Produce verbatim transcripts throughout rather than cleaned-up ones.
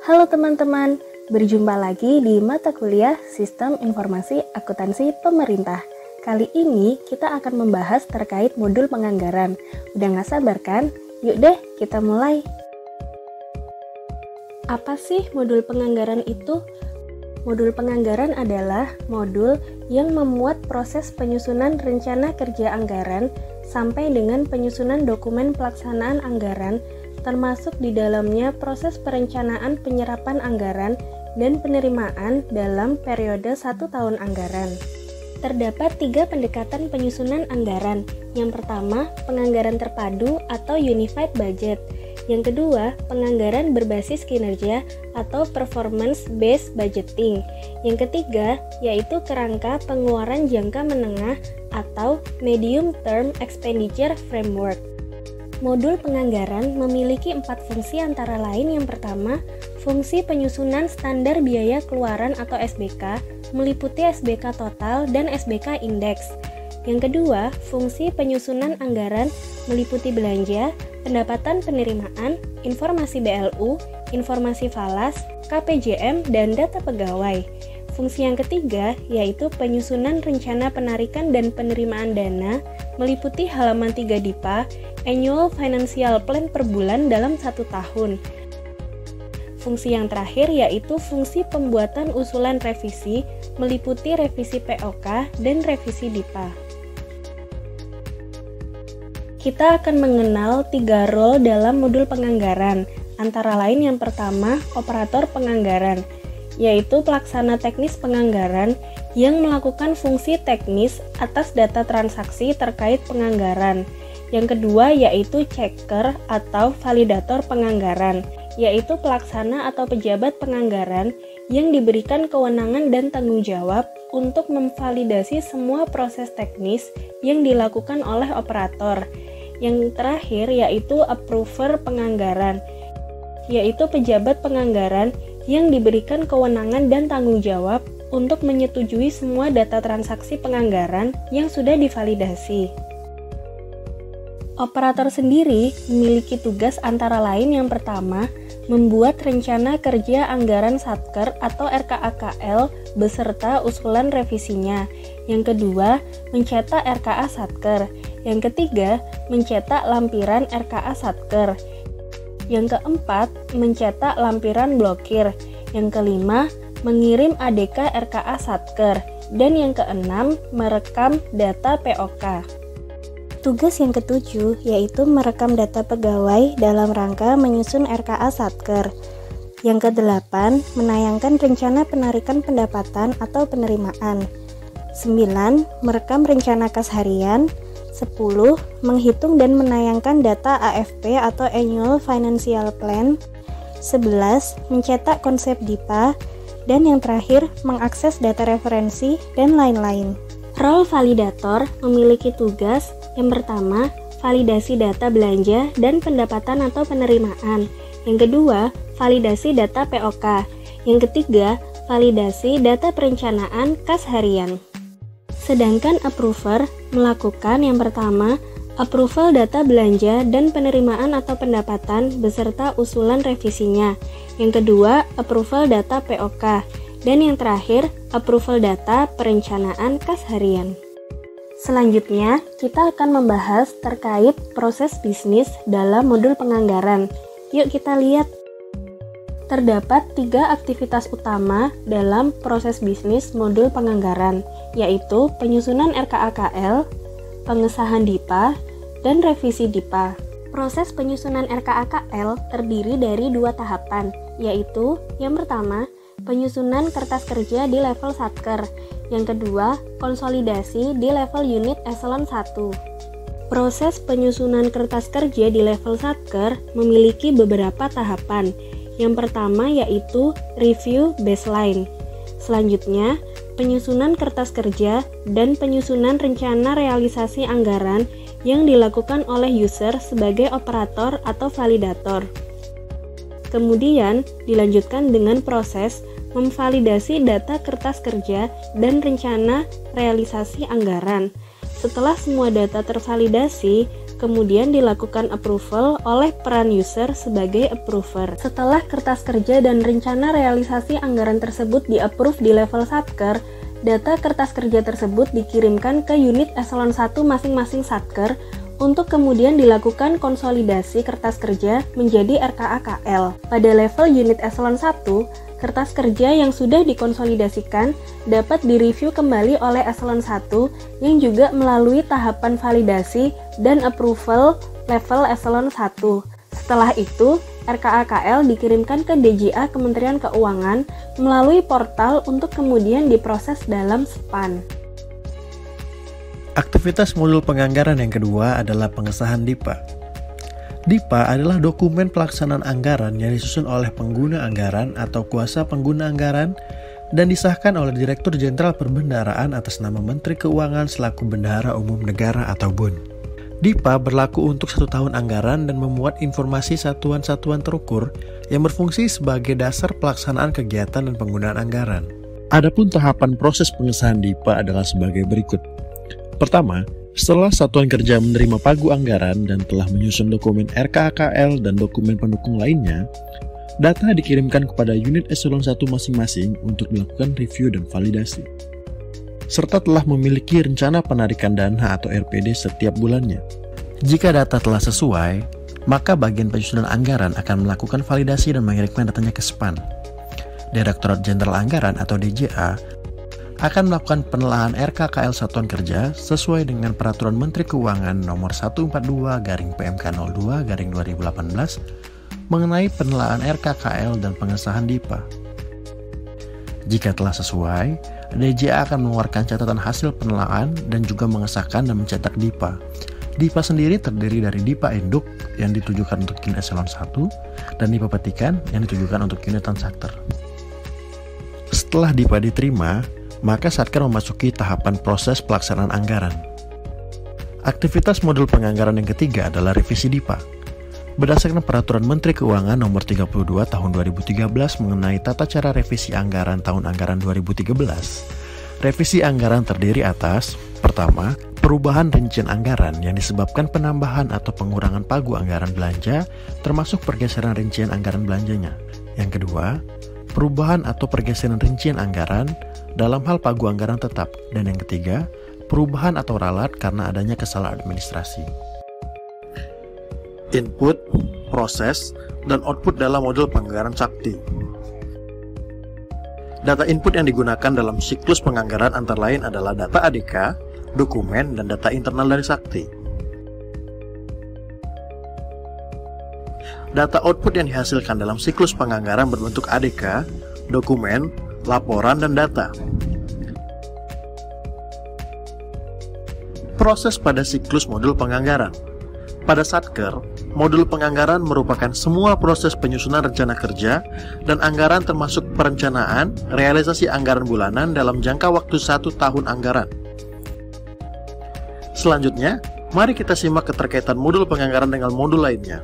Halo teman-teman, berjumpa lagi di mata kuliah Sistem Informasi Akuntansi Pemerintah. Kali ini kita akan membahas terkait modul penganggaran. Udah gak sabar kan? Yuk deh kita mulai. Apa sih modul penganggaran itu? Modul penganggaran adalah modul yang memuat proses penyusunan rencana kerja anggaran sampai dengan penyusunan dokumen pelaksanaan anggaran, termasuk di dalamnya proses perencanaan penyerapan anggaran dan penerimaan dalam periode satu tahun anggaran. Terdapat tiga pendekatan penyusunan anggaran. Yang pertama, penganggaran terpadu atau Unified Budget. Yang kedua, penganggaran berbasis kinerja atau Performance Based Budgeting. Yang ketiga, yaitu kerangka pengeluaran jangka menengah atau Medium Term Expenditure Framework. Modul penganggaran memiliki empat fungsi antara lain. Yang pertama, fungsi penyusunan standar biaya keluaran atau S B K, meliputi S B K total dan S B K indeks. Yang kedua, fungsi penyusunan anggaran meliputi belanja, pendapatan penerimaan, informasi B L U, informasi falas, K P J M, dan data pegawai. Fungsi yang ketiga yaitu penyusunan rencana penarikan dan penerimaan dana, meliputi halaman tiga D I P A, Annual Financial Plan per bulan dalam satu tahun. Fungsi yang terakhir yaitu fungsi pembuatan usulan revisi, meliputi revisi P O K dan revisi D I P A. Kita akan mengenal tiga role dalam modul penganggaran, antara lain yang pertama, operator penganggaran, yaitu pelaksana teknis penganggaran yang melakukan fungsi teknis atas data transaksi terkait penganggaran. Yang kedua yaitu checker atau validator penganggaran, yaitu pelaksana atau pejabat penganggaran yang diberikan kewenangan dan tanggung jawab untuk memvalidasi semua proses teknis yang dilakukan oleh operator. Yang terakhir yaitu approver penganggaran, yaitu pejabat penganggaran yang diberikan kewenangan dan tanggung jawab untuk menyetujui semua data transaksi penganggaran yang sudah divalidasi. Operator sendiri memiliki tugas antara lain yang pertama, membuat rencana kerja anggaran Satker atau R K A K L beserta usulan revisinya. Yang kedua, mencetak R K A Satker. Yang ketiga, mencetak lampiran R K A Satker. Yang keempat, mencetak lampiran blokir. Yang kelima, mengirim A D K R K A Satker. Dan yang keenam, merekam data P O K. Tugas yang ketujuh yaitu merekam data pegawai dalam rangka menyusun R K A Satker. Yang kedelapan, menayangkan rencana penarikan pendapatan atau penerimaan. Sembilan, merekam rencana kas harian. Sepuluh, menghitung dan menayangkan data A F P atau Annual Financial Plan. Sebelas, mencetak konsep D I P A. Dan yang terakhir, mengakses data referensi dan lain-lain. Role validator memiliki tugas yang pertama, validasi data belanja dan pendapatan atau penerimaan. Yang kedua, validasi data P O K. Yang ketiga, validasi data perencanaan kas harian. Sedangkan approver melakukan yang pertama, approval data belanja dan penerimaan atau pendapatan beserta usulan revisinya. Yang kedua, approval data P O K. Dan yang terakhir, approval data perencanaan kas harian. Selanjutnya, kita akan membahas terkait proses bisnis dalam modul penganggaran. Yuk kita lihat. Terdapat tiga aktivitas utama dalam proses bisnis modul penganggaran, yaitu penyusunan R K A K L, pengesahan D I P A, dan revisi D I P A. Proses penyusunan R K A K L terdiri dari dua tahapan, yaitu yang pertama, penyusunan kertas kerja di level Satker. Yang kedua, konsolidasi di level unit eselon satu. Proses penyusunan kertas kerja di level Satker memiliki beberapa tahapan. Yang pertama yaitu review baseline. Selanjutnya, penyusunan kertas kerja dan penyusunan rencana realisasi anggaran yang dilakukan oleh user sebagai operator atau validator. Kemudian, dilanjutkan dengan proses memvalidasi data kertas kerja dan rencana realisasi anggaran. Setelah semua data tervalidasi, kemudian dilakukan approval oleh peran user sebagai approver. Setelah kertas kerja dan rencana realisasi anggaran tersebut di-approve di level Satker, data kertas kerja tersebut dikirimkan ke unit eselon satu masing-masing Satker untuk kemudian dilakukan konsolidasi kertas kerja menjadi R K A K L. Pada level unit eselon satu, kertas kerja yang sudah dikonsolidasikan dapat direview kembali oleh eselon satu yang juga melalui tahapan validasi dan approval level eselon satu. Setelah itu, R K A K L dikirimkan ke D J A Kementerian Keuangan melalui portal untuk kemudian diproses dalam S P A N. Aktivitas modul penganggaran yang kedua adalah pengesahan D I P A. D I P A adalah dokumen pelaksanaan anggaran yang disusun oleh pengguna anggaran atau kuasa pengguna anggaran dan disahkan oleh Direktur Jenderal Perbendaharaan atas nama Menteri Keuangan selaku Bendahara Umum Negara atau B U N. D I P A berlaku untuk satu tahun anggaran dan memuat informasi satuan-satuan terukur yang berfungsi sebagai dasar pelaksanaan kegiatan dan penggunaan anggaran. Adapun tahapan proses pengesahan D I P A adalah sebagai berikut. Pertama, setelah satuan kerja menerima pagu anggaran dan telah menyusun dokumen R K A K L dan dokumen pendukung lainnya, data dikirimkan kepada unit eselon satu masing-masing untuk melakukan review dan validasi, serta telah memiliki rencana penarikan dana atau R P D setiap bulannya. Jika data telah sesuai, maka bagian penyusunan anggaran akan melakukan validasi dan mengirimkan datanya ke S P A N. Direktorat Jenderal Anggaran atau D J A akan melakukan penelaahan R K K L Satuan Kerja sesuai dengan Peraturan Menteri Keuangan Nomor seratus empat puluh dua garing P M K nol dua garing dua ribu delapan belas mengenai penelaahan R K K L dan pengesahan D I P A. Jika telah sesuai, D J A akan mengeluarkan catatan hasil penelaahan dan juga mengesahkan dan mencetak D I P A. D I P A sendiri terdiri dari D I P A induk yang ditujukan untuk unit eselon satu dan D I P A petikan yang ditujukan untuk unit transaktor. Setelah D I P A diterima, maka Satker memasuki tahapan proses pelaksanaan anggaran. Aktivitas modul penganggaran yang ketiga adalah revisi D I P A. Berdasarkan Peraturan Menteri Keuangan Nomor tiga puluh dua Tahun dua ribu tiga belas mengenai tata cara revisi anggaran tahun anggaran dua ribu tiga belas, revisi anggaran terdiri atas: pertama, perubahan rincian anggaran yang disebabkan penambahan atau pengurangan pagu anggaran belanja, termasuk pergeseran rincian anggaran belanjanya. Yang kedua, perubahan atau pergeseran rincian anggaran dalam hal pagu anggaran tetap. Dan yang ketiga, perubahan atau ralat karena adanya kesalahan administrasi. Input, proses, dan output dalam modul penganggaran Sakti. Data input yang digunakan dalam siklus penganggaran antara lain adalah data A D K, dokumen, dan data internal dari Sakti. Data output yang dihasilkan dalam siklus penganggaran berbentuk A D K, dokumen, laporan, dan data. Proses pada siklus modul penganggaran. Pada Satker, modul penganggaran merupakan semua proses penyusunan rencana kerja dan anggaran termasuk perencanaan, realisasi anggaran bulanan dalam jangka waktu satu tahun anggaran. Selanjutnya, mari kita simak keterkaitan modul penganggaran dengan modul lainnya.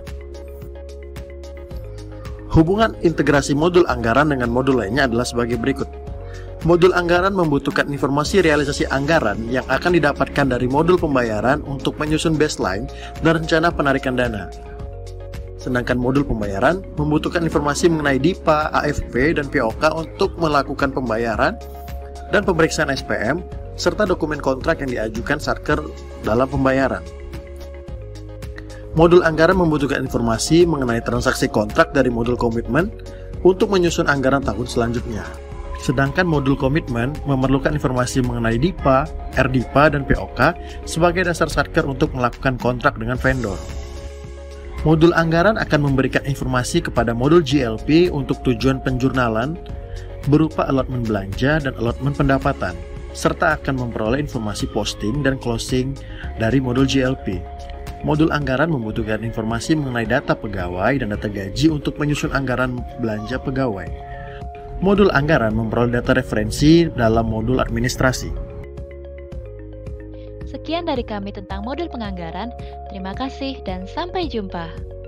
Hubungan integrasi modul anggaran dengan modul lainnya adalah sebagai berikut. Modul anggaran membutuhkan informasi realisasi anggaran yang akan didapatkan dari modul pembayaran untuk menyusun baseline dan rencana penarikan dana. Sedangkan modul pembayaran membutuhkan informasi mengenai D I P A, A F P, dan P O K untuk melakukan pembayaran dan pemeriksaan S P M, serta dokumen kontrak yang diajukan Satker dalam pembayaran. Modul anggaran membutuhkan informasi mengenai transaksi kontrak dari modul komitmen untuk menyusun anggaran tahun selanjutnya. Sedangkan modul komitmen memerlukan informasi mengenai D I P A, R D I P A, dan P O K sebagai dasar Satker untuk melakukan kontrak dengan vendor. Modul anggaran akan memberikan informasi kepada modul G L P untuk tujuan penjurnalan berupa allotment belanja dan allotment pendapatan, serta akan memperoleh informasi posting dan closing dari modul G L P. Modul anggaran membutuhkan informasi mengenai data pegawai dan data gaji untuk menyusun anggaran belanja pegawai. Modul anggaran memperoleh data referensi dalam modul administrasi. Sekian dari kami tentang modul penganggaran. Terima kasih dan sampai jumpa.